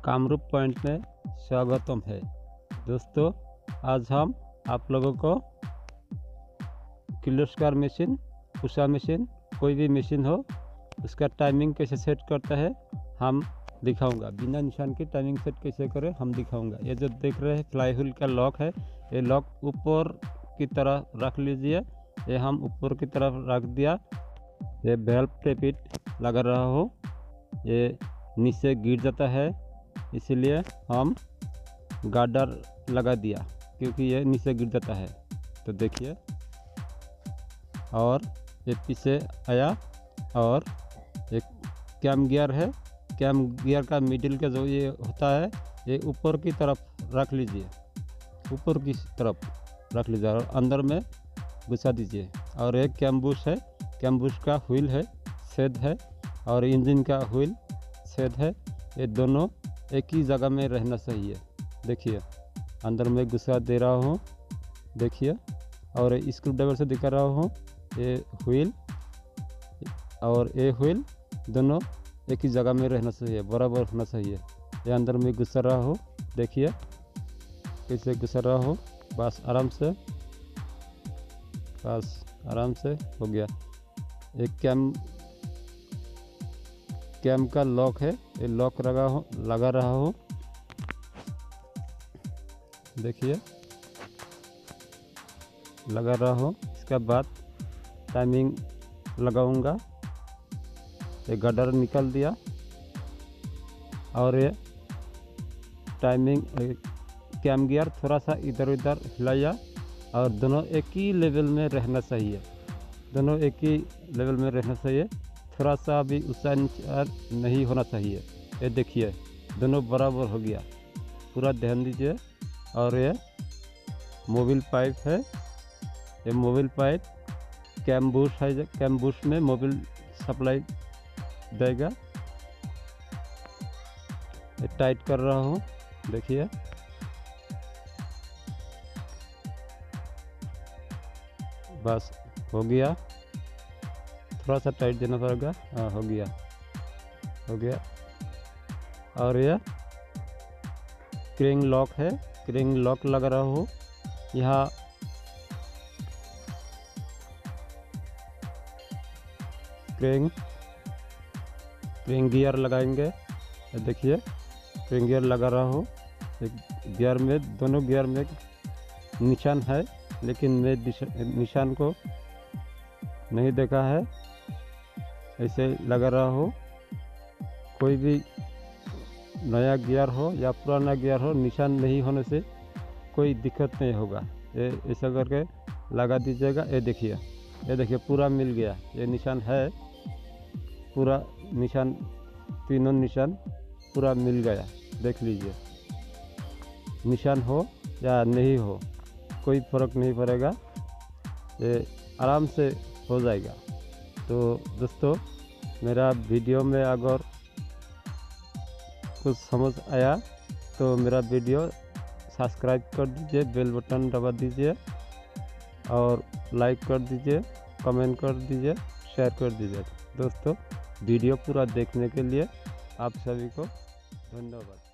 Kamrup point में स्वागतम है। दोस्तों, आज हम आप लोगों को किर्लोस्कर मशीन, उषा मशीन, कोई भी मशीन हो उसका टाइमिंग कैसे सेट करता है हम दिखाऊंगा। बिना निशान की टाइमिंग सेट कैसे करें हम दिखाऊंगा। ये जो देख रहे हैं फ्लाई व्हील का लॉक है, ये लॉक ऊपर की तरफ रख लीजिए। ये हम ऊपर की तरफ रख दिया। ये वेल्व टेपिट लगा रहा हो, ये नीचे गिर जाता है, इसीलिए हम गार्डर लगा दिया क्योंकि ये नीचे गिर जाता है। तो देखिए, और ये पीछे आया और एक कैम गियर है। कैम गियर का मिडिल का जो ये होता है ये ऊपर की तरफ रख लीजिए, ऊपर की तरफ रख लीजिए और अंदर में घुसा दीजिए। और एक कैम बुश है, कैम बुश का व्हील है, छेद है, और इंजन का व्हील छेद है। ये दोनों एक ही जगह में रहना चाहिए। देखिए, अंदर में घुसा दे रहा हूँ, देखिए, और स्क्रू ड्राइवर से दिखा रहा हूँ। ये व्हील और ये व्हील दोनों एक ही जगह में रहना चाहिए, बराबर होना चाहिए। ये अंदर में घुसा रहा हो, देखिए कैसे घुसा रहा हो। बस आराम से, बस आराम से हो गया। एक कैम का लॉक है, ये लॉक लगा रहा हो, देखिए लगा रहा हो। इसके बाद टाइमिंग लगाऊंगा। ये गार्डर निकाल दिया और ये टाइमिंग कैम गियर थोड़ा सा इधर उधर हिलाया और दोनों एक ही लेवल में रहना चाहिए, दोनों एक ही लेवल में रहना चाहिए। थोड़ा सा भी ऊंचा नीचा नहीं होना चाहिए। ये देखिए दोनों बराबर हो गया, पूरा ध्यान दीजिए। और ये मोबिल पाइप है, ये मोबिल पाइप कैम बुश है, कैम बुश में मोबिल सप्लाई देगा। ये टाइट कर रहा हूँ, देखिए बस हो गया। थोड़ा सा टाइट देना पड़ेगा। हाँ, हो गया, हो गया। और यह क्रिंग लॉक है, क्रिंग लॉक लगा रहा हो। यहाँ क्रिंग गियर लगाएंगे। देखिए क्रिंग गियर लगा रहा हो। एक गियर में, दोनों गियर में निशान है, लेकिन मैं निशान को नहीं देखा है। ऐसे लगा रहा हो। कोई भी नया गियर हो या पुराना गियर हो, निशान नहीं होने से कोई दिक्कत नहीं होगा। ये ऐसा करके लगा दीजिएगा। ये देखिए पूरा मिल गया। ये निशान है, पूरा निशान, तीनों निशान पूरा मिल गया। देख लीजिए, निशान हो या नहीं हो कोई फ़र्क नहीं पड़ेगा, ये आराम से हो जाएगा। तो दोस्तों, मेरा वीडियो में अगर कुछ समझ आया तो मेरा वीडियो सब्सक्राइब कर दीजिए, बेल बटन दबा दीजिए और लाइक कर दीजिए, कमेंट कर दीजिए, शेयर कर दीजिए। दोस्तों, वीडियो पूरा देखने के लिए आप सभी को धन्यवाद।